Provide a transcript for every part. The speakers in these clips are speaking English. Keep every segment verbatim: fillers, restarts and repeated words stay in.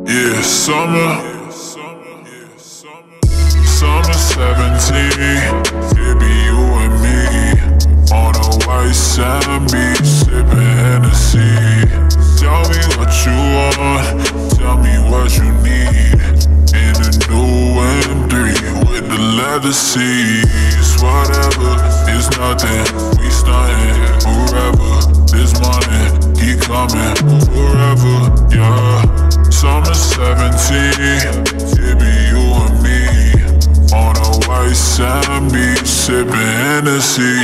Yeah, summer, summer seventeen. It be you and me on a white sand beach, sipping Hennessy. Tell me what you want, tell me what you need. In a new M three with the leather seats. Whatever, it's nothing, we stuntin'. Whoever, this money, keep coming. Forever, yeah. Summer seventeen, it be you and me on a white sand beach, sipping Hennessy.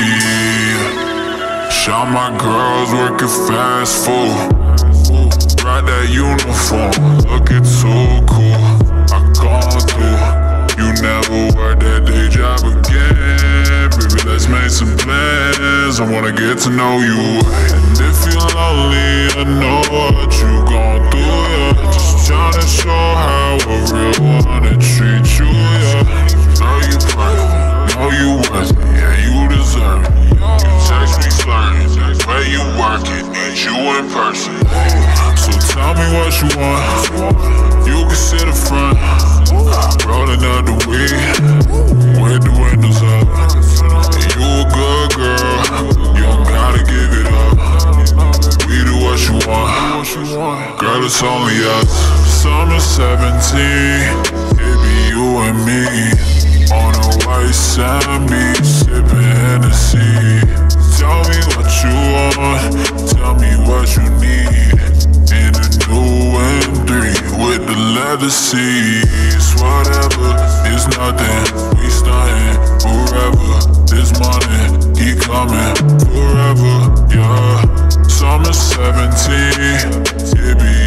Shot my girls working fast food. Ride that uniform, looking too cool. I gone through, you never work that day job again. Baby, let's make some plans, I wanna get to know you. And if you're lonely, I know what you gon' do, yeah. Just tryna show how a real one to treat you, yeah. Know you perfect, know you worth it, yeah, you deserve it. You text me flirting, where you working, need you in person. So tell me what you want, you can sit in front. Rolling out the weed, with the windows up. And you a good girl, you don't gotta give it up. We do what you want, girl, it's only us. Summer seventeen, it be you and me on a white sand beach, sipping Hennessy. Tell me what you want, tell me what you need. In a new M three with the leather seats. Whatever, it's nothing, we stuntin'. Forever, this money, keep coming. Forever, yeah. Summer seventeen, it be